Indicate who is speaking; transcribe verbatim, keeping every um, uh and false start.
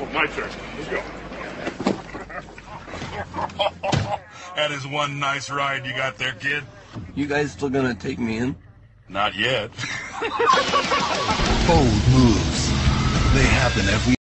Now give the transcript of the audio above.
Speaker 1: My turn. Let's go.
Speaker 2: That is one nice ride you got there, kid.
Speaker 3: You guys still gonna take me in?
Speaker 2: Not yet.
Speaker 4: Bold moves. They happen every